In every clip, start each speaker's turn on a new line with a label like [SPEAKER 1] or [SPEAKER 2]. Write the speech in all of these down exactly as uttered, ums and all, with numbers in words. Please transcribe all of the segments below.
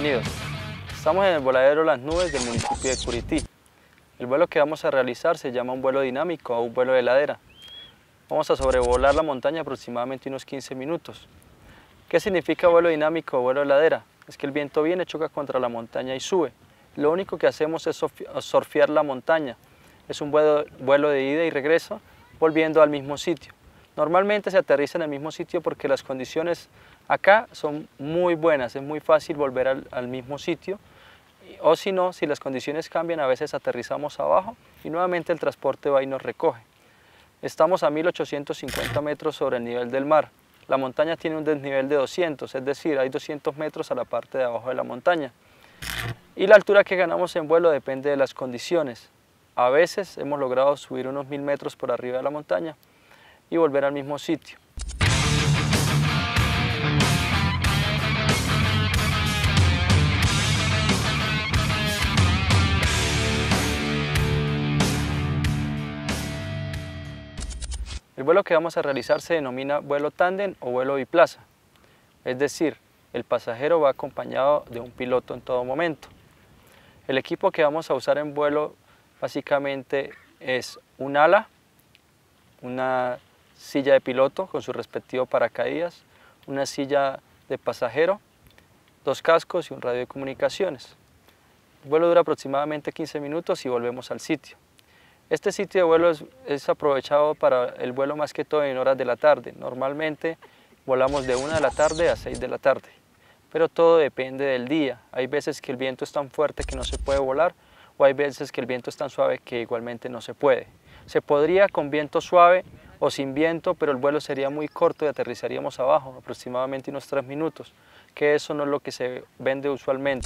[SPEAKER 1] Bienvenidos. Estamos en el voladero Las Nubes del municipio de Curití. El vuelo que vamos a realizar se llama un vuelo dinámico o un vuelo de ladera. Vamos a sobrevolar la montaña aproximadamente unos quince minutos. ¿Qué significa vuelo dinámico o vuelo de ladera? Es que el viento viene, choca contra la montaña y sube. Lo único que hacemos es surfear la montaña. Es un vuelo, vuelo de ida y regreso, volviendo al mismo sitio. Normalmente se aterriza en el mismo sitio porque las condiciones acá son muy buenas, es muy fácil volver al, al mismo sitio. O si no, si las condiciones cambian, a veces aterrizamos abajo y nuevamente el transporte va y nos recoge. Estamos a mil ochocientos cincuenta metros sobre el nivel del mar. La montaña tiene un desnivel de doscientos, es decir, hay doscientos metros a la parte de abajo de la montaña. Y la altura que ganamos en vuelo depende de las condiciones. A veces hemos logrado subir unos mil metros por arriba de la montaña y volver al mismo sitio. El vuelo que vamos a realizar se denomina vuelo tándem o vuelo biplaza, es decir, el pasajero va acompañado de un piloto en todo momento. El equipo que vamos a usar en vuelo básicamente es un ala, una silla de piloto con su respectivo paracaídas, una silla de pasajero, dos cascos y un radio de comunicaciones. El vuelo dura aproximadamente quince minutos y volvemos al sitio. Este sitio de vuelo es, es aprovechado para el vuelo más que todo en horas de la tarde. Normalmente volamos de una de la tarde a seis de la tarde, pero todo depende del día. Hay veces que el viento es tan fuerte que no se puede volar, o hay veces que el viento es tan suave que igualmente no se puede. Se podría con viento suave o sin viento, pero el vuelo sería muy corto y aterrizaríamos abajo, aproximadamente unos tres minutos, que eso no es lo que se vende usualmente.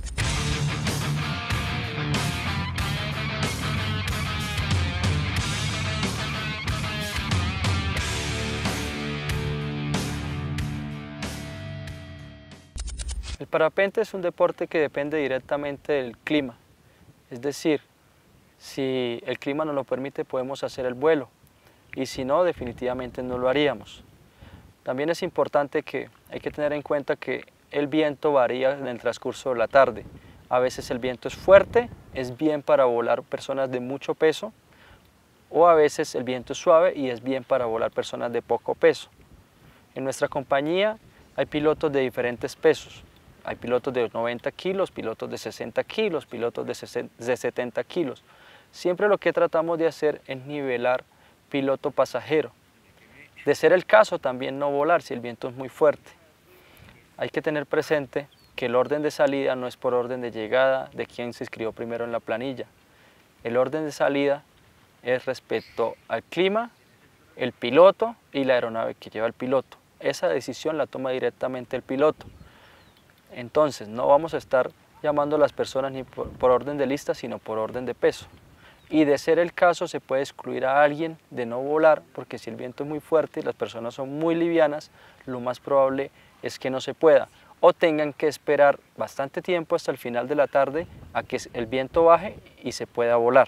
[SPEAKER 1] El parapente es un deporte que depende directamente del clima, es decir, si el clima nos lo permite podemos hacer el vuelo y si no, definitivamente no lo haríamos. También es importante que hay que tener en cuenta que el viento varía en el transcurso de la tarde. A veces el viento es fuerte, es bien para volar personas de mucho peso, o a veces el viento es suave y es bien para volar personas de poco peso. En nuestra compañía hay pilotos de diferentes pesos. Hay pilotos de noventa kilos, pilotos de sesenta kilos, pilotos de setenta kilos. Siempre lo que tratamos de hacer es nivelar piloto pasajero. De ser el caso, también no volar si el viento es muy fuerte. Hay que tener presente que el orden de salida no es por orden de llegada de quien se inscribió primero en la planilla. El orden de salida es respecto al clima, el piloto y la aeronave que lleva el piloto. Esa decisión la toma directamente el piloto. Entonces, no vamos a estar llamando a las personas ni por, por orden de lista, sino por orden de peso. Y de ser el caso, se puede excluir a alguien de no volar, porque si el viento es muy fuerte y las personas son muy livianas, lo más probable es que no se pueda. O tengan que esperar bastante tiempo hasta el final de la tarde a que el viento baje y se pueda volar.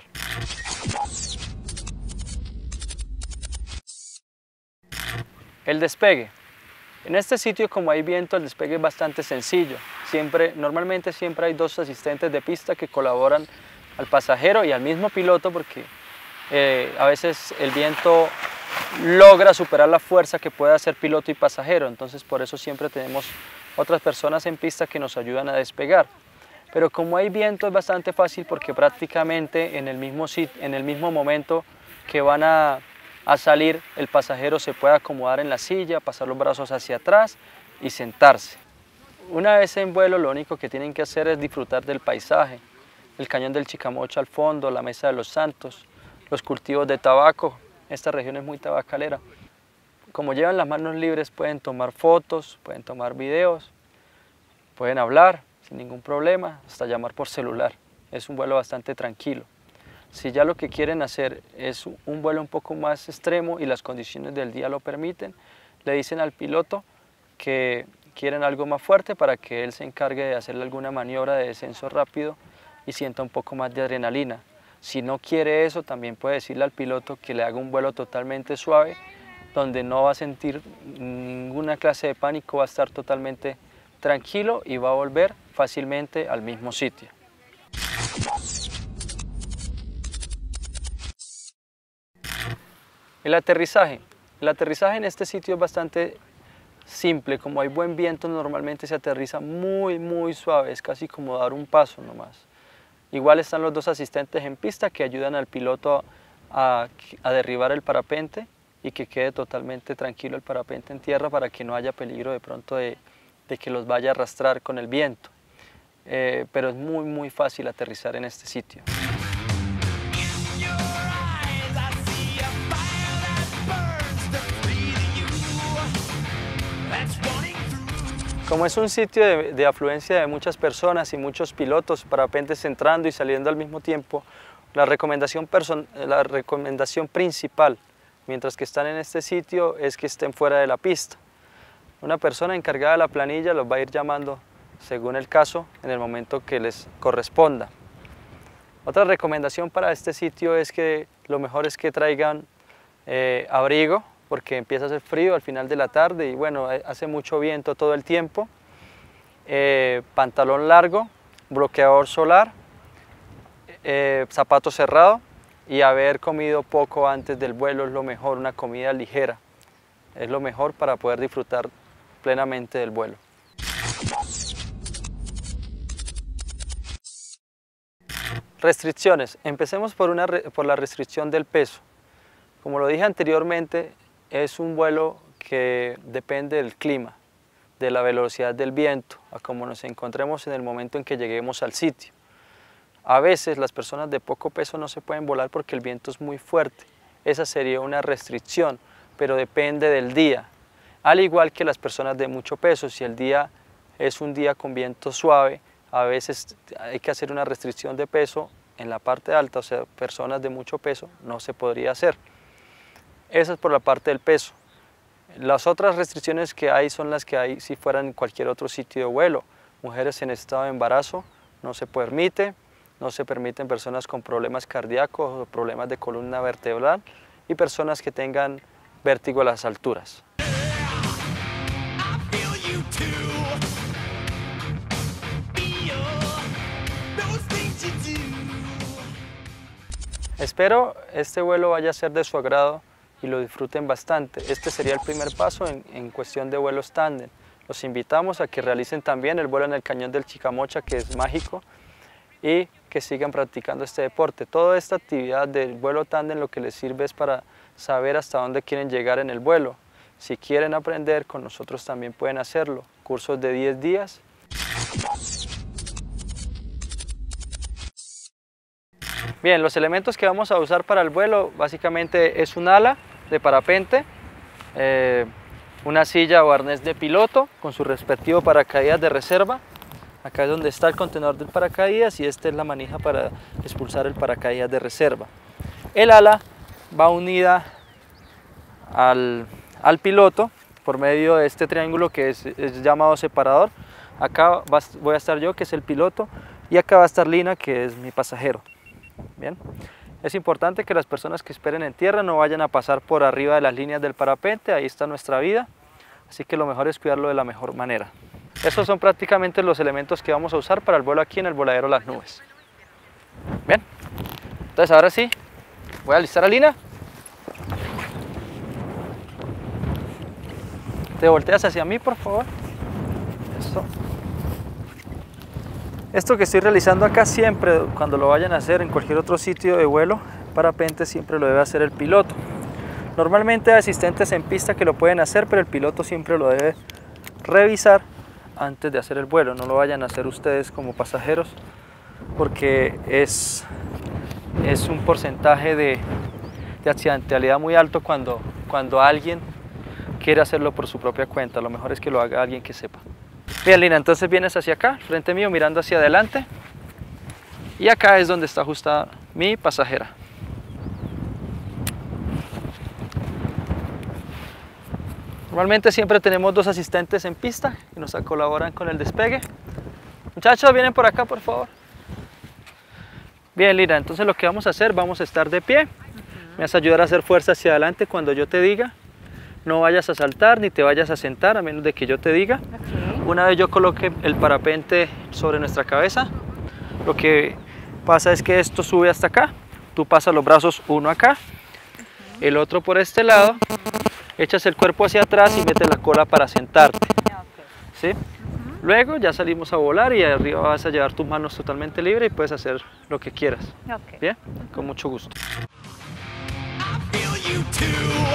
[SPEAKER 1] El despegue. En este sitio, como hay viento, el despegue es bastante sencillo. Siempre, normalmente siempre hay dos asistentes de pista que colaboran al pasajero y al mismo piloto, porque eh, a veces el viento logra superar la fuerza que puede hacer piloto y pasajero. Entonces por eso siempre tenemos otras personas en pista que nos ayudan a despegar. Pero como hay viento es bastante fácil porque prácticamente en el mismo, sitio, en el mismo momento que van a a salir, el pasajero se puede acomodar en la silla, pasar los brazos hacia atrás y sentarse. Una vez en vuelo, lo único que tienen que hacer es disfrutar del paisaje, el cañón del Chicamocha al fondo, la Mesa de los Santos, los cultivos de tabaco. Esta región es muy tabacalera. Como llevan las manos libres, pueden tomar fotos, pueden tomar videos, pueden hablar sin ningún problema, hasta llamar por celular. Es un vuelo bastante tranquilo. Si ya lo que quieren hacer es un vuelo un poco más extremo y las condiciones del día lo permiten, le dicen al piloto que quieren algo más fuerte para que él se encargue de hacerle alguna maniobra de descenso rápido y sienta un poco más de adrenalina. Si no quiere eso, también puede decirle al piloto que le haga un vuelo totalmente suave, donde no va a sentir ninguna clase de pánico, va a estar totalmente tranquilo y va a volver fácilmente al mismo sitio. El aterrizaje. El aterrizaje en este sitio es bastante simple. Como hay buen viento, normalmente se aterriza muy muy suave, es casi como dar un paso nomás. Igual están los dos asistentes en pista que ayudan al piloto a, a derribar el parapente y que quede totalmente tranquilo el parapente en tierra para que no haya peligro de pronto de, de que los vaya a arrastrar con el viento. Eh, pero es muy muy fácil aterrizar en este sitio. Como es un sitio de, de afluencia de muchas personas y muchos pilotos, parapentes entrando y saliendo al mismo tiempo, la recomendación, la recomendación principal, mientras que están en este sitio, es que estén fuera de la pista. Una persona encargada de la planilla los va a ir llamando según el caso en el momento que les corresponda. Otra recomendación para este sitio es que lo mejor es que traigan eh, abrigo, porque empieza a hacer frío al final de la tarde y bueno, hace mucho viento todo el tiempo. Eh, pantalón largo, bloqueador solar, eh, zapato cerrado y haber comido poco antes del vuelo es lo mejor, una comida ligera. Es lo mejor para poder disfrutar plenamente del vuelo. Restricciones. Empecemos por, una, por la restricción del peso. Como lo dije anteriormente, es un vuelo que depende del clima, de la velocidad del viento, a cómo nos encontremos en el momento en que lleguemos al sitio. A veces las personas de poco peso no se pueden volar porque el viento es muy fuerte. Esa sería una restricción, pero depende del día. Al igual que las personas de mucho peso, si el día es un día con viento suave, a veces hay que hacer una restricción de peso en la parte alta, o sea, personas de mucho peso no se podría hacer. Esa es por la parte del peso. Las otras restricciones que hay son las que hay si fueran en cualquier otro sitio de vuelo. Mujeres en estado de embarazo no se permite, no se permiten personas con problemas cardíacos o problemas de columna vertebral y personas que tengan vértigo a las alturas. Espero este vuelo vaya a ser de su agrado y lo disfruten bastante. Este sería el primer paso en, en cuestión de vuelos tándem. Los invitamos a que realicen también el vuelo en el cañón del Chicamocha, que es mágico, y que sigan practicando este deporte. Toda esta actividad del vuelo tándem lo que les sirve es para saber hasta dónde quieren llegar en el vuelo. Si quieren aprender, con nosotros también pueden hacerlo. Cursos de diez días. Bien, los elementos que vamos a usar para el vuelo básicamente es un ala de parapente, eh, una silla o arnés de piloto con su respectivo paracaídas de reserva. Acá es donde está el contenedor del paracaídas y esta es la manija para expulsar el paracaídas de reserva. El ala va unida al, al piloto por medio de este triángulo que es, es llamado separador. Acá va, voy a estar yo, que es el piloto, y acá va a estar Lina, que es mi pasajero. Bien, es importante que las personas que esperen en tierra no vayan a pasar por arriba de las líneas del parapente, ahí está nuestra vida, así que lo mejor es cuidarlo de la mejor manera. Estos son prácticamente los elementos que vamos a usar para el vuelo aquí en el voladero Las Nubes. Bien, entonces ahora sí, voy a alistar a Lina. Te volteas hacia mí, por favor. Eso. Esto que estoy realizando acá siempre, cuando lo vayan a hacer en cualquier otro sitio de vuelo, parapente, siempre lo debe hacer el piloto. Normalmente hay asistentes en pista que lo pueden hacer, pero el piloto siempre lo debe revisar antes de hacer el vuelo. No lo vayan a hacer ustedes como pasajeros, porque es, es un porcentaje de, de accidentalidad muy alto cuando, cuando alguien quiere hacerlo por su propia cuenta. Lo mejor es que lo haga alguien que sepa. Bien, Lina, entonces vienes hacia acá, frente mío, mirando hacia adelante, y acá es donde está ajustada mi pasajera. Normalmente siempre tenemos dos asistentes en pista que nos colaboran con el despegue. Muchachos, vienen por acá, por favor. Bien, Lina, entonces lo que vamos a hacer, vamos a estar de pie. Me vas a ayudar a hacer fuerza hacia adelante cuando yo te diga. No vayas a saltar ni te vayas a sentar a menos de que yo te diga. Okay. Una vez yo coloque el parapente sobre nuestra cabeza, lo que pasa es que esto sube hasta acá, tú pasas los brazos uno acá, el otro por este lado, echas el cuerpo hacia atrás y metes la cola para sentarte, ¿sí? Luego ya salimos a volar y arriba vas a llevar tus manos totalmente libre y puedes hacer lo que quieras.
[SPEAKER 2] Okay.
[SPEAKER 1] ¿Bien? Con mucho gusto.
[SPEAKER 3] Feel you too.